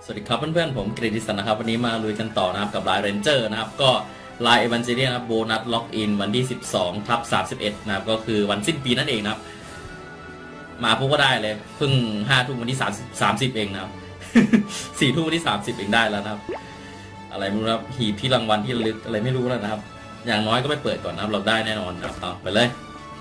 สวัสดีครับเพื่อนๆผมกฤติศักดิ์นะครับวันนี้มาลุยกันต่อนะครับกับลายเรนเจอร์นะครับก็ลายเอวันเจเรียนนะครับโบนัสล็อกอินวันที่12/31นะครับก็คือวันสิ้นปีนั่นเองนะครับมาพวกก็ได้เลยเพิ่ง5 ทุ่มวันที่30เองนะครับ4 ทุ่มวันที่30เองได้แล้วนะครับอะไรไม่รู้ครับหีบที่รางวัลที่ระลึกอะไรไม่รู้แล้วนะครับอย่างน้อยก็ไปเปิดก่อนนะครับเราได้แน่นอนครับเอาไปเลย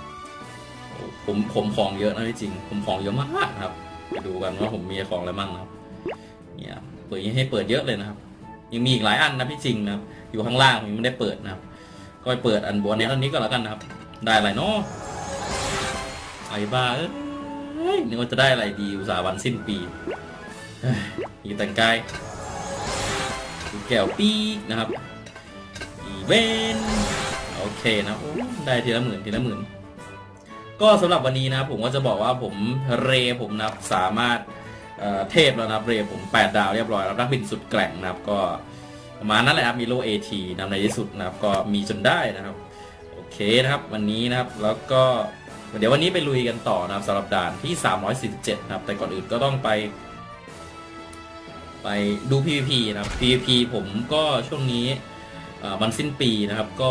ผมของเยอะนะจริงผมของเยอะมากนะครับไปดูกันว่าผมมีของอะไรบ้างนะครับเนี่ยเปิดให้เปิดเยอะเลยนะครับยังมีอีกหลายอันนะพี่จริงนะครับอยู่ข้างล่างผมยังไม่ได้เปิดนะครับก็ไปเปิดอันบนนี้ก็แล้วกันนะครับได้อะไรเนาะไอ้บ้านึกว่าจะได้อะไรดีอุตส่าห์วันสิ้นปีอีแต่งกายแก้วปีกนะครับอีเวนโอเคนะได้ทีละหมื่นก็สำหรับวันนี้นะครับผมก็จะบอกว่าผมนะครับสามารถเทพแล้วนะครับผม8 ดาวเรียบร้อยแล้วนักบินสุดแกร่งนะครับก็ประมาณนั้นแหละครับมีโล AT นำในที่สุดนะครับก็มีจนได้นะครับโอเคนะครับวันนี้นะครับแล้วก็เดี๋ยววันนี้ไปลุยกันต่อนะครับสำหรับด่านที่347นะครับแต่ก่อนอื่นก็ต้องไปดู PVP นะครับ PVP ผมก็ช่วงนี้วันสิ้นปีนะครับก็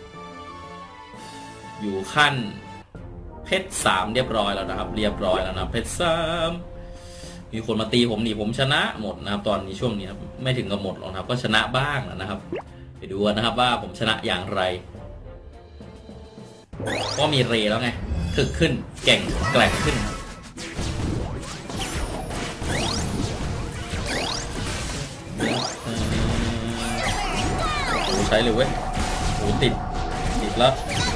อยู่ขั้นเพชร3เรียบร้อยแล้วนะครับเพชร3มีคนมาตีผมนี่ผมชนะหมดนะครับตอนนี้ช่วงนี้ไม่ถึงกับหมดหรอกครับก็ชนะบ้างนะครับไปดูกันนะครับว่าผมชนะอย่างไรก็มีเรแล้วไงถึกขึ้นแกร่งขึ้นโอ้ใช้เลยเว้ยโอ้ติดแล้ว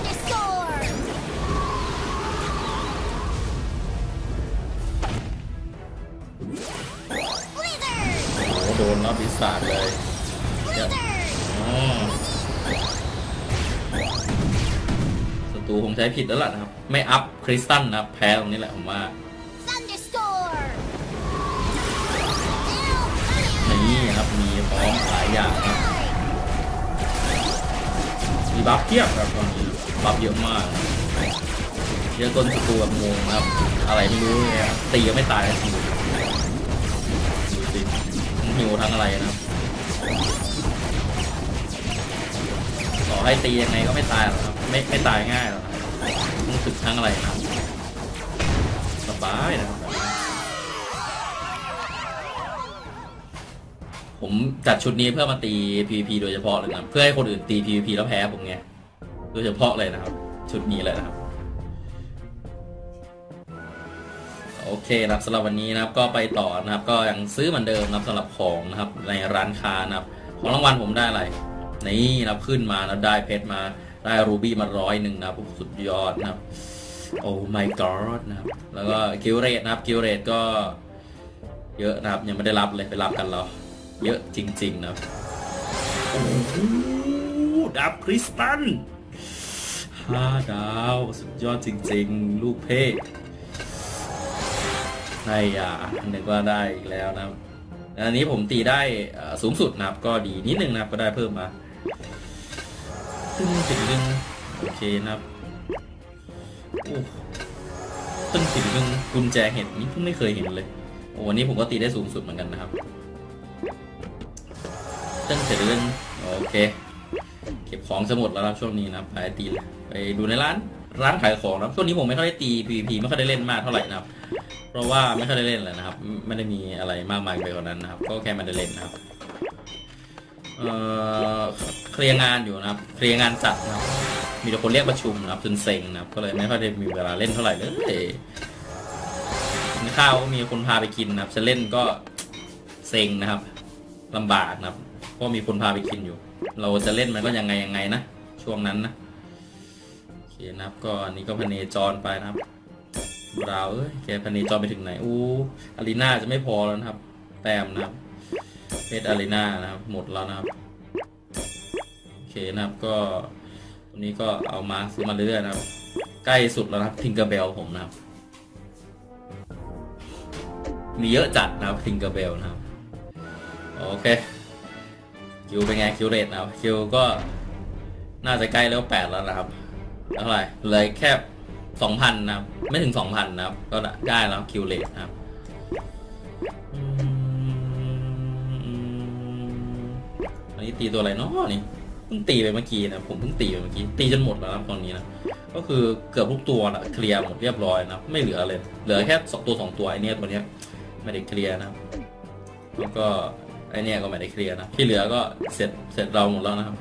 โดนแล้วปีศาจเลยศัตรูคงใช้ผิดแล้วล่ะนะครับไม่อัพคริสตัลนะครับแพ้ตรงนี้แหละผมว่านี่ครับมีพร้อมหลายอย่างครับมีบัฟเทียบครับตอนนี้บัฟเยอะมากเยอะจนศัตรูแบบงงครับอะไรไม่รู้เนี่ยตีก็ไม่ตายจริงหิวทั้งอะไรนะครับต่อให้ตียังไงก็ไม่ตายหรอกครับไม่ตายง่ายหรอกต้องฝึกทั้งอะไรนะสบายนะครับผมจัดชุดนี้เพื่อมาตี PVP โดยเฉพาะเลยนะเพื่อให้คนอื่นตี PVP แล้วแพ้ผมไงโดยเฉพาะเลยนะครับชุดนี้เลยนะครับโอเคนะครับสำหรับวันนี้นะครับก็ไปต่อนะครับก็ยังซื้อเหมือนเดิมนะครับสำหรับของนะครับในร้านค้านะครับของรางวัลผมได้อะไรนี่นะครับขึ้นมาแล้วได้เพชรมาได้รูบี้มา100นะครับสุดยอดนะครับโอ้ my god นะครับแล้วก็คิวเรทนะครับคิวเรทก็เยอะนะครับยังไม่ได้รับเลยไปรับกันเราเยอะจริงๆนะครับโอ้ดาบคริสตัล5 ดาวสุดยอดจริงๆลูกเพชรใช่นึกว่าได้อีกแล้วนะครับอันนี้ผมตีได้สูงสุดนะครับก็ดีนิดนึงนะครับก็ได้เพิ่มมาตึ้งโอเคนะครับโอ้ตึ้งกุญแจเห็ดนี่เพิ่งไม่เคยเห็นเลยโอ้วันนี้ผมก็ตีได้สูงสุดเหมือนกันนะครับตึ้งโอเคเก็บของจะหมดแล้วครับช่วงนี้นะครับไปตีเลยไปดูในร้านขายของนะครับช่วงนี้ผมไม่ค่อยได้ตี PVP ไม่ค่อยได้เล่นมากเท่าไหร่นะครับเพราะว่าไม่ค่อยได้เล่นเลยนะครับไม่ได้มีอะไรมากมายไปกว่านั้นนะครับก็แค่ไม่ได้เล่นนะครับเคลียร์งานอยู่นะครับเคลียร์งานจัดนะครับมีแต่คนเรียกประชุมนะครับจนเซ็งนะครับก็เลยไม่ค่อยได้มีเวลาเล่นเท่าไหร่เลยกินข้าวก็มีคนพาไปกินนะครับจะเล่นก็เซ็งนะครับลำบากนะครับเพราะมีคนพาไปกินอยู่เราจะเล่นมันก็ยังไงนะช่วงนั้นนะโอเคนะครับก็อันนี้ก็พเนจรไปนะครับเราแกพเนจรไปถึงไหนอารีนาจะไม่พอแล้วนะครับแต้มนะครับเพชรอารีนานะครับหมดแล้วนะครับโอเคนะครับก็ตรงนี้ก็เอามาซื้อมาเรื่อยๆนะครับใกล้สุดแล้วนะครับทิงเกอร์เบลผมนะครับมีเยอะจัดนะครับทิงเกอร์เบลนะครับโอเคคิวเป็นไงคิวเรทนะครับคิวก็น่าจะใกล้แล้ว8แล้วนะครับเท่าไหร่เลยแค่ 2,000 นะครับไม่ถึง 2,000 นะครับก็ได้แล้วคิวเรทนะครับอันนี้ตีตัวอะไรเนาะนี่เพิ่งตีไปเมื่อกี้นะผมเพิ่งตีไปเมื่อกี้ตีจนหมดแล้วครับตอนนี้นะก็คือเกือบทุกตัวนะเคลียร์หมดเรียบร้อยนะไม่เหลือเลยเหลือแค่2 ตัวไอเนี้ยตัวเนี้ยไม่ได้เคลียร์นะแล้วก็ไอเนี้ยก็ไม่ได้เคลียร์นะที่เหลือก็เสร็จเราหมดแล้วนะครับ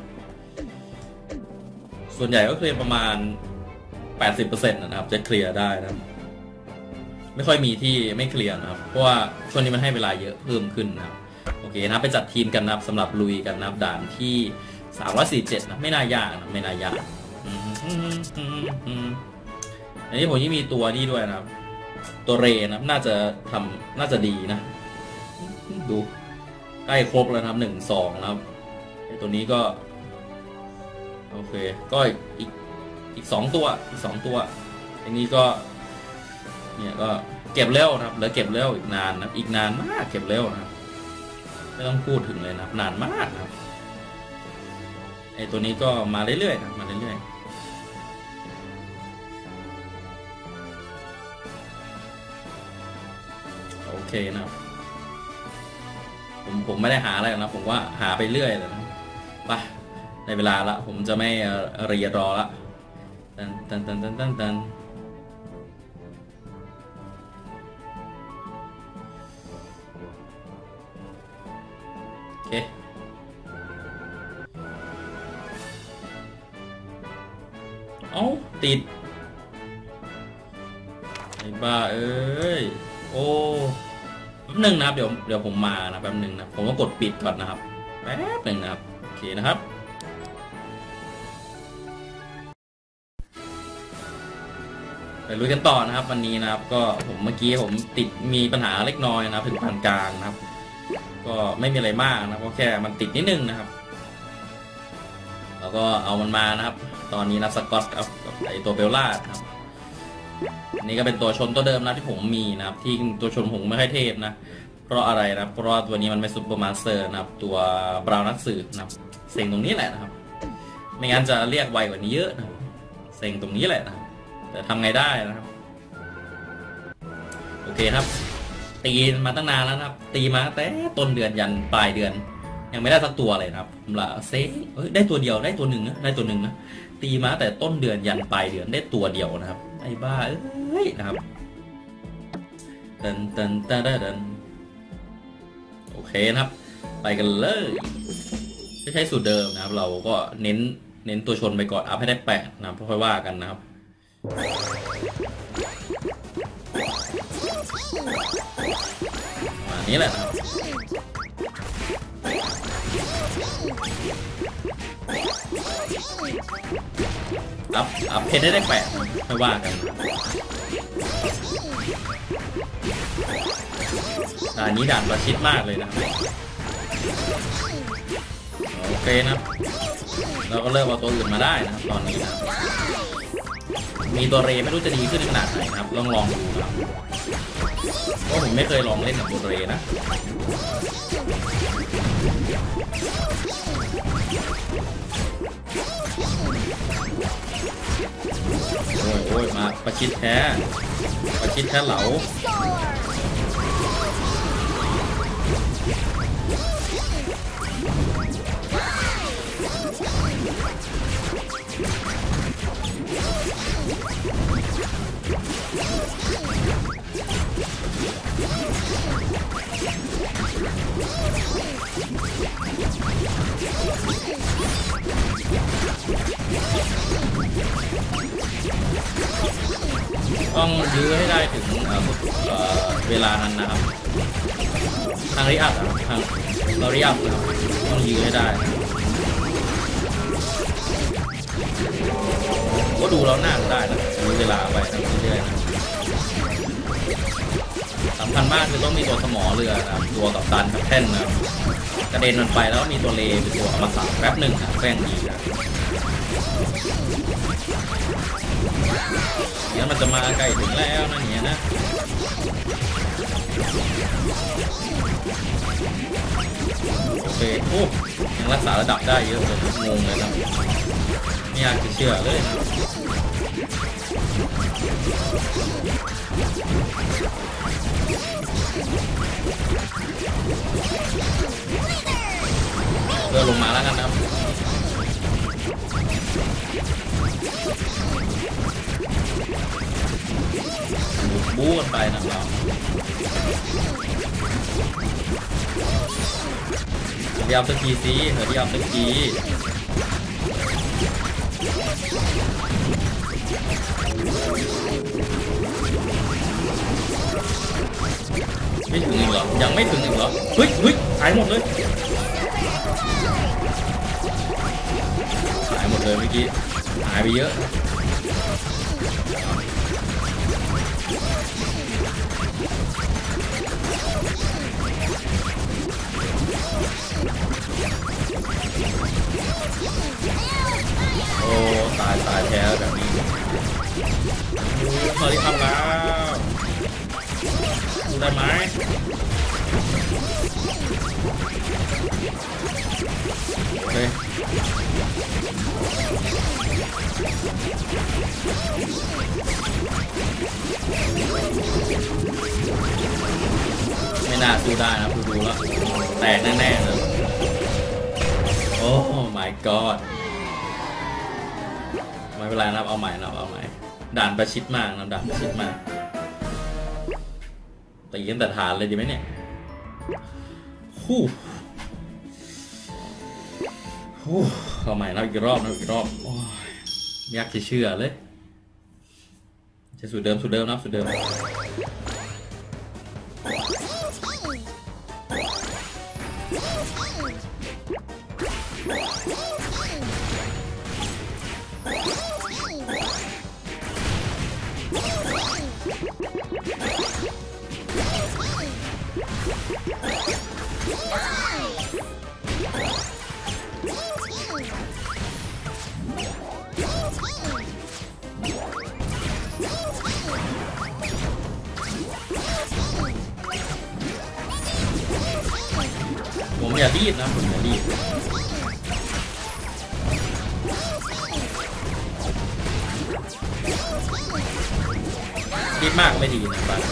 ส่วนใหญ่ก็เคลียร์ประมาณ 80% นะครับจะเคลียร์ได้นะไม่ค่อยมีที่ไม่เคลียร์นะครับเพราะว่าช่วงนี้มันให้เวลาเยอะเพิ่มขึ้นนะครับโอเคนะไปจัดทีมกันนะครับสำหรับลุยกันนะครับด่านที่347นะไม่น่ายากนะไม่น่ายากอันนี้ผมยังมีตัวนี้ด้วยนะครับตัวเรนะน่าจะดีนะดูใกล้ครบแล้วนะครับ1 2นะครับไอตัวนี้ก็โอเคก็อีก2 ตัวอันนี้ก็เนี่ยก็เก็บเร็วนะครับแล้วเก็บเร็วอีกนานนะอีกนานมากเก็บเร็วนะครับไม่ต้องพูดถึงเลยนะนานมากนะครับไอตัวนี้ก็มาเรื่อยๆนะมาเรื่อยๆโอเคนะครับผมไม่ได้หาอะไรนะผมว่าหาไปเรื่อยเลยนะไปในเวลาละผมจะไม่รอละตันโอเคเอ้าติดไอ้บ้าเอ้ยโอ้แป๊บนึงนะครับเดี๋ยวผมมานะแป๊บนึงนะผมก็กดปิดก่อนนะครับแป๊บนึงนะครับโอเคนะครับไปลุยกันต่อนะครับวันนี้นะครับก็เมื่อกี้ผมมีปัญหาเล็กน้อยนะครับถึงปานกลางนะครับก็ไม่มีอะไรมากนะก็แค่มันติดนิดนึงนะครับแล้วก็เอามันมานะครับตอนนี้นะสกอตกับไอตัวเบลล่าครับนี่ก็เป็นตัวชนตัวเดิมนะที่ผมมีนะครับที่ตัวชนผมไม่ค่อยเทพนะเพราะอะไรนะเพราะตัวนี้มันไม่ซุปเปอร์มาสเตอร์นะครับตัวบราวนักสืบนะครับเซ็งตรงนี้แหละนะครับไม่งั้นจะเรียกไวกว่านี้เยอะนะเซ็งตรงนี้แหละนะแต่ทำไงได้นะครับโอเคครับตีมาตั้งนานแล้วนะครับตีมาแต่ต้นเดือนยันปลายเดือนยังไม่ได้สักตัวเลยนะครับผมละเซ่ได้ตัวเดียวได้ตัวหนึ่งนะตีมาแต่ต้นเดือนยันปลายเดือนได้ตัวเดียวนะครับไอ้บ้าเอ้ยนะครับเดินโอเคนะครับไปกันเลยไม่ใช่สูตรเดิมนะครับเราก็เน้นตัวชนไปก่อนอัพให้ได้8นะครับค่อยว่ากันนะครับมานี้แหละนะครับอัพเพชรได้8ค่อยว่ากันด่านนี้ด่านประชิดมากเลยนะครับโอเคนะครับเราก็เริ่มเอาตัวอื่นมาได้นะครับตอนนี้นะมีตัวเรไม่รู้จะดีขึ้นขนาดไหนนะครับลองดูครับเพราะผมไม่เคยลองเล่นกับตัวเรนะโอ้ยมาประชิดแท้เหลาต้องยื้อให้ได้ถึงเวลานั้นนะครับทางริอัพทางเราริอัพต้องยื้อให้ได้ก็ดูแล้วน่าจะได้นะยื้อเวลาไปเรื่อยๆสำคัญมากคือต้องมีตัวสมอเรือนะครับตัวกับตันกับแท่นนะครับกระเด็นมันไปแล้วมีตัวเลเป็นตัวอมตะแป๊บหนึ่งนะแป้งดีนะงั้นมันจะมาใกล้ถึงแล้วนะเนี่ยนะโอเคโอ้ยังรักษาระดับได้เยอะเลยงงเลยนะไม่อยากจะเชื่อเลยนะพื่อลงมาแล้วกันนะครับบู๊กันไปนะเราเดี๋ยวสักทีสิเดี๋ยวสักทีไม่ถึงอีกเหรอยังไม่ถึงอีกเหรอเฮ้ยหายหมดเลยหายหมดเลยเมื่อกี้หายไปเยอะโอ้ตายแท้แบบนี้พอที่ทำแล้วดูได้ไหมโอเคไม่น่าสู้ได้นะดูแล้วแตกแน่ๆเลยโอ้ my god ไม่เป็นไรนะครับเอาใหม่ด่านประชิดมากนะด่านประชิดมากตีกันแต่ฐานเลยดีไหมเนี่ยเอาใหม่นะอีกรอบโอ้ยยากจะเชื่อเลยจะสูตรเดิมนะสูตรเดิมผมอย่ารีบนะผมอย่ารีบมากไม่ดีนะบ้าน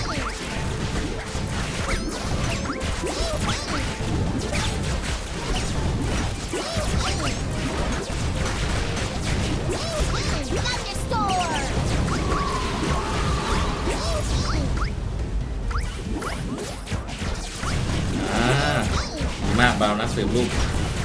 มากเบานะสืบลูก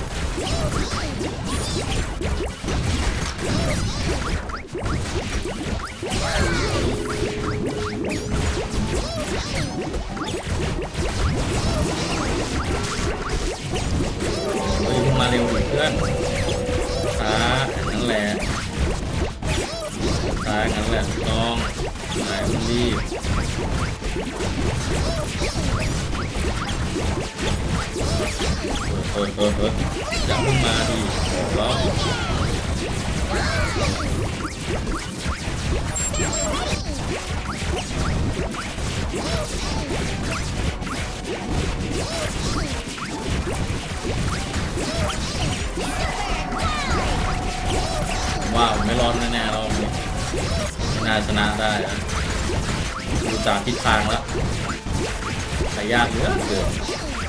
มาเร็วเพื่อนช้านั่นแหละน้องนายมันรีบอย่าเพิ่งมาดิร้องว้าวไม่ร้อนแน่ๆเราน่าชนะได้นะดูจากทิศทางแล้วแต่ยากเยอะเกิน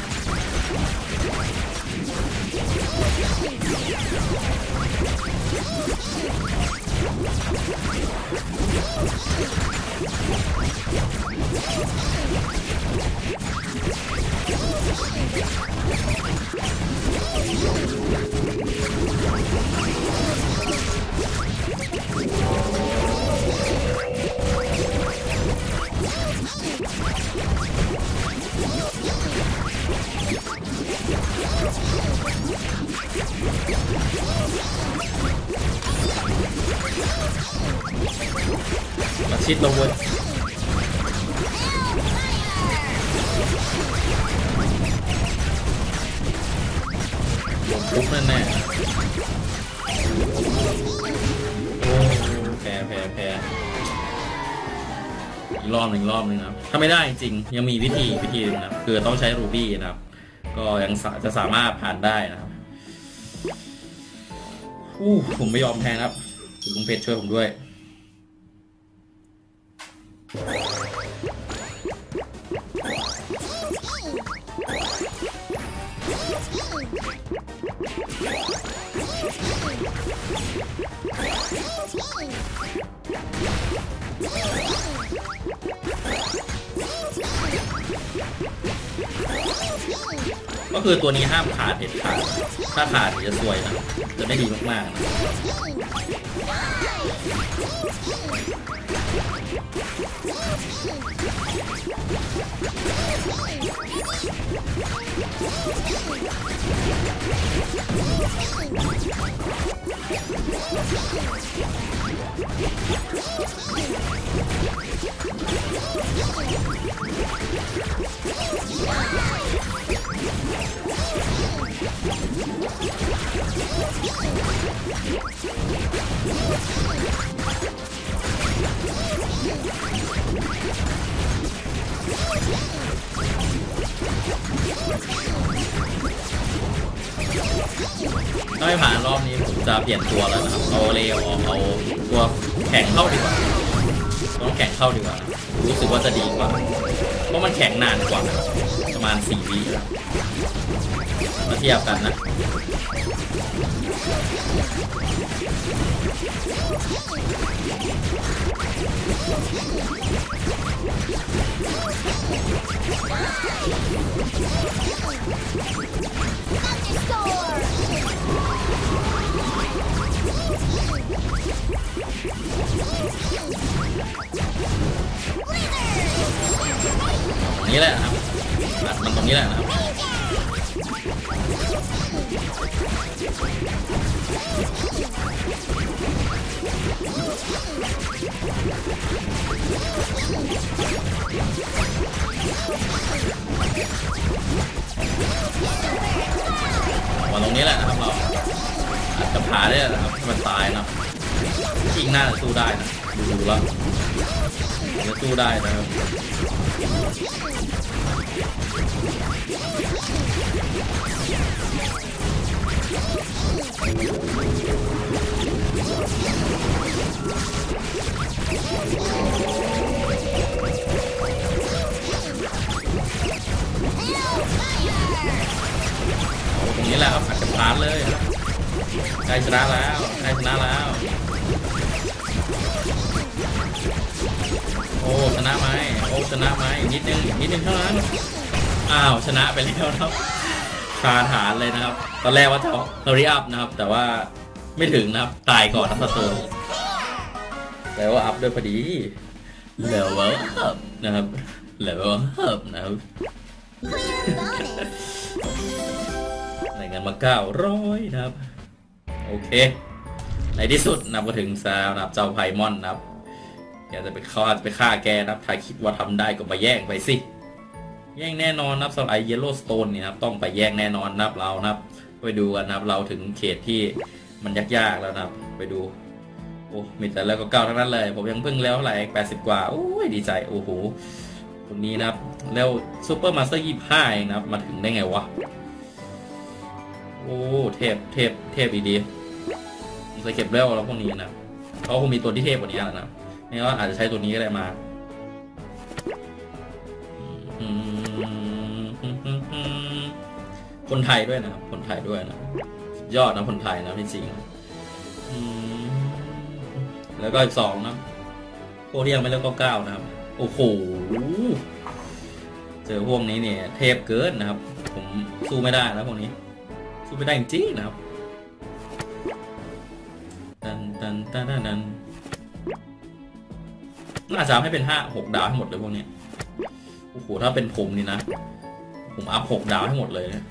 มาชิดเราเว้ยลงปุ๊บแน่ๆโอ้แพ้อีกรอบหนึ่งนะครับถ้าไม่ได้จริงยังมีวิธีนึงนะคือต้องใช้รูบี้นะครับก็ยังจะสามารถผ่านได้นะครับผมไม่ยอมแพ้ครับคุณลุงเพชรช่วยผมด้วยก็คือตัวนี้ห้ามขาดเด็ดขาดถ้าขาดจะซวยนะจะไม่ดีมากๆนะถ้าไม่ผ่านรอบนี้ผมจะเปลี่ยนตัวแล้วนะครับเอาเลวออกเอาตัวแข็งเข้าดีกว่าต้องแข็งเข้าดีกว่ารู้สึกว่าจะดีกว่าเพราะมันแข็งนานกว่าประมาณ4 วิมาเทียบกันนะนี่แหละนะครับมันตรงนี้แหละนะครับมาตรงนี้แหละนะครับเราอาจจะผ่าได้นะครับมันตายนะจริงน่าจะสู้ได้นะดูแล้วจะสู้ได้นะครับตรงนี้แหละครับอัดกับพาร์ทเลยใกล้ชนะแล้วใกล้ชนะแล้วโอ้ชนะไหมโอ้ชนะไหมนิดนึงเท่านั้นอ้าวชนะไปแล้วครับคาฐานเลยนะครับตอนแรกว่าจะเรียบนะครับแต่ว่าไม่ถึงนะครับตายก่อนทั้งตัวแล้วอัพด้วยพอดีเลเวลอัพนะครับเลเวลอัพนะครับในเงินมา900นะครับโอเคในที่สุดนับมาถึงซาวนับเจ้าไพมอนนะครับอยากจะไปฆ่าแกนะครับถ้าคิดว่าทำได้ก็มาแย่งไปสิแย่งแน่นอนนะครับสไลด์เยลโล่สโตนเนี่ยครับต้องไปแย่งแน่นอนนะครับเรานะครับไปดูกันนะครับเราถึงเขตที่มันยากๆแล้วนะครับไปดูโอ้มีแต่แล้วก็9ทั้งนั้นเลยผมยังเพิ่งแล้วเท่าไหร่80กว่าโอ้ยดีใจโอ้โหคนนี้นะครับแล้วซูเปอร์มาสเตอร์25เองนะครับมาถึงได้ไงวะโอ้เทพดีๆจะเก็บเร็วแล้วพวกนี้นะเขาคงมีตัวที่เทพกว่านี้แล้วนะนี่ก็อาจจะใช้ตัวนี้ก็ได้มาคนไทยด้วยนะครับคนไทยด้วยนะยอดนะคนไทยนะจริงแล้วก็อีก2นะโคเรียงไม่เลิก9นะครับโอ้โหเจอพวกนี้เนี่ยเทพเกินนะครับผมสู้ไม่ได้แล้วพวกนี้สู้ไม่ได้จริงนะครับดันน่าจะให้เป็น5-6 ดาวให้หมดเลยพวกนี้โอ้โหถ้าเป็นผมนี่นะผมอัพ6 ดาวให้หมดเลยนะ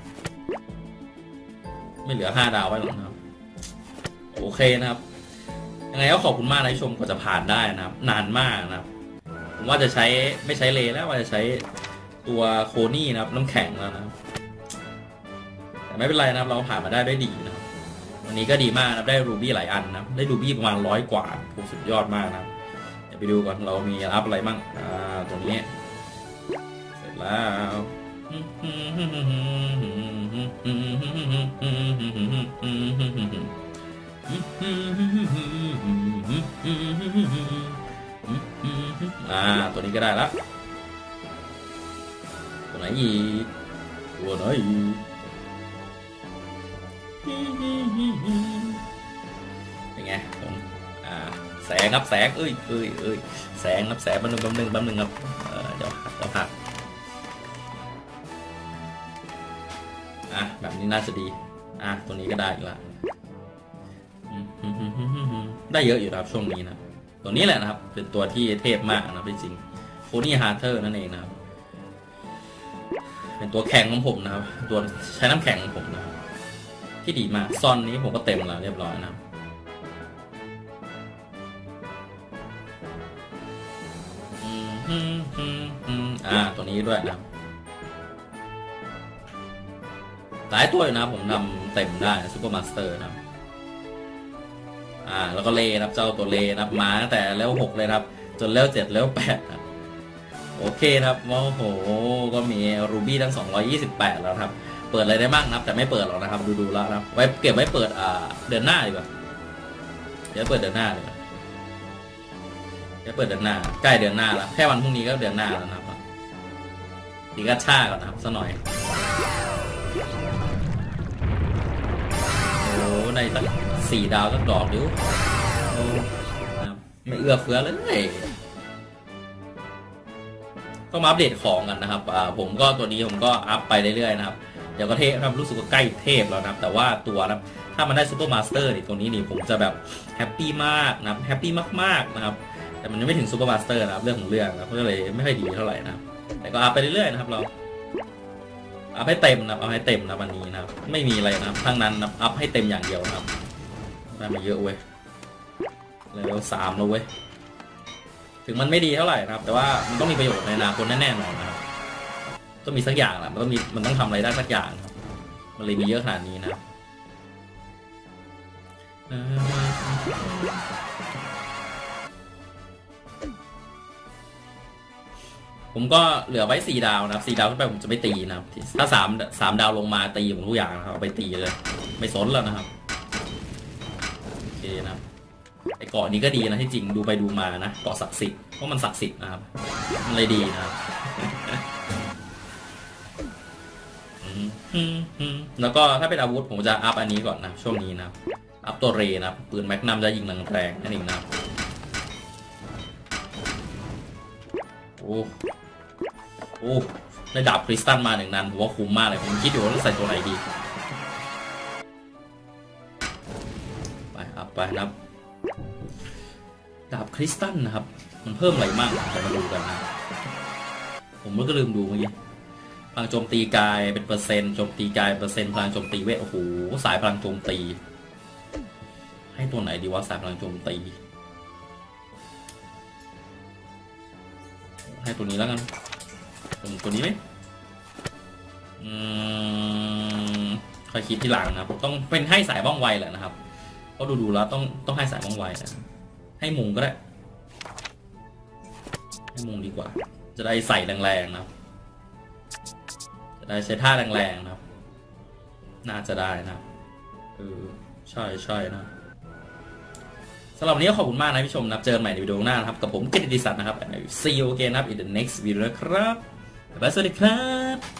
ไม่เหลือ5 ดาวไว้หรอกนะครับโอเคนะครับยังไงก็ขอบคุณมากนะที่ชมกว่าจะผ่านได้นะครับนานมากนะครับผมว่าจะใช้ไม่ใช้เลแล้วว่าจะใช้ตัวโคนี่นะครับน้ำแข็งแล้วนะครับแต่ไม่เป็นไรนะครับเราผ่านมาได้ด้วยดีนะครับวันนี้ก็ดีมากนะได้รูบี้หลายอันนะได้รูบี้ประมาณ100 กว่าสุดยอดมากนะเดี๋ยวไปดูก่อนเรามีอัพอะไรบ้างตรงนี้เสร็จแล้วตัวนี้ก็ได้ละตัวไหนอีกตัวไหนอีกเป็นไงผมแสงครับแสงเอ้ยแสงครับแสงแป๊บนึงครับเดี๋ยวพักแบบนี้น่าจะดีตัวนี้ก็ได้อีกละได้เยอะอยู่ครับช่วงนี้นะตัวนี้แหละนะครับเป็นตัวที่เทพมากนะจริงโคนี่ฮาร์เทอร์นั่นเองนะครับเป็นตัวแข็งของผมนะครับตัวใช้น้ำแข็งของผมนะครับที่ดีมากซอนนี้ผมก็เต็มแล้วเรียบร้อยนะครับตัวนี้ด้วยนะครับหลายตัวนะผมทำเต็มได้ซูเปอร์มาสเตอร์นะครับแล้วก็เลนะครับเจ้าตัวเลนะครับมาตั้งแต่เลเวล 6เลยครับจนเลเวล 7เลเวล 8ครับโอเคครับโอ้โหก็มีรูบี้ทั้ง228แล้วครับเปิดอะไรได้บ้างนะครับแต่ไม่เปิดหรอกนะครับดูแล้วนะครับไว้เก็บไว้เปิดเดือนหน้าดีกว่าเดี๋ยวเปิดเดือนหน้าเลยเดี๋ยวเปิดเดือนหน้าใกล้เดือนหน้าแล้วแค่วันพรุ่งนี้ก็เดือนหน้าแล้วนะครับดีก็ช่าก่อนนะครับสักหน่อยโอ้ในสัก4 ดาวสักดอกดิวไม่เอื้อเฟื้อเลยต้องมาอัปเดตของกันนะครับผมก็ตัวนี้ผมก็อัพไปเรื่อยๆนะครับเดี๋ยวก็เทพครับรู้สึกว่าใกล้เทพแล้วนะครับแต่ว่าตัวนะถ้ามันได้ซูเปอร์มาสเตอร์นี่ตัวนี้นี่ผมจะแบบแฮปปี้มากนะครับแฮปปี้มากๆนะครับแต่มันยังไม่ถึงซูเปอร์มาสเตอร์นะครับเรื่องของเรื่องนะก็เลยไม่ค่อยดีเท่าไหร่นะแต่ก็อัพไปเรื่อยๆนะครับเราอัพให้เต็มนะเอาให้เต็มนะวันนี้นะครับไม่มีอะไรนะทั้งนั้นนะอัพให้เต็มอย่างเดียวนะครับได้มาเยอะเว้ยเลเวล 3แล้วเว้ยถึงมันไม่ดีเท่าไหร่นะครับแต่ว่ามันต้องมีประโยชน์ในอนาคตแน่ๆหน่อยนะครับต้องมีสักอย่างแหละมันต้องทำอะไรได้สักอย่างครับมันเลยมีเยอะขนาดนี้นะผมก็เหลือไว้4 ดาวนะครับ4 ดาวขึ้นไปผมจะไม่ตีนะครับถ้า3 ดาวลงมาตีผมทุกอย่างนะครับเอาไปตีเลยไม่สนแล้วนะครับโอเคนะครับไอ้เกาะนี้ก็ดีนะที่จริงดูไปดูมานะเกาะศักดิ์สิทธิ์เพราะมันศักดิ์สิทธิ์นะครับมันเลยดีนะครับแล้วก็ถ้าเป็นอาวุธผมจะอัพอันนี้ก่อนนะช่วงนี้นะครับอัพตัวเรนะครับปืนแมกนัมจะยิงแรงๆนั่นเองนะครับโอ้ได้ดาบคริสตัลมา1 นันผมว่าคุ้มมากเลยผมคิดอยู่ว่าต้องใส่ตัวไหนดีไปอัพไปนะครับดาบคริสตัลนะครับมันเพิ่มอะไรมากจะมาดูกันนะผมก็ลืมดูเมื่อกี้พลังโจมตีกายเป็นเปอร์เซ็นต์โจมตีกายเปอร์เซ็นต์พลังโจมตีเวทโอ้โหสายพลังโจมตีให้ตัวไหนดีวะสายพลังโจมตีให้ตัวนี้แล้วกันตัวนี้ไหมค่อยคิดที่หลังนะครับต้องเป็นให้สายว่องไวแหละนะครับเพราะดูแล้วต้องให้สายว่องไวนะให้มุงก็ได้ให้มุงดีกว่าจะได้ใส่แรงๆนะครับจะได้ใช้ท่าแรงๆนะครับน่าจะได้นะใช่นะสำหรับวันนี้ขอบคุณมากนะพี่ชมนะเจอกันใหม่ในวิดีโอหน้านะครับกับผมกิตติศักดิ์นะครับ See you again นะครับ in the next video นะครับบ๊ายบายสวัสดีครับ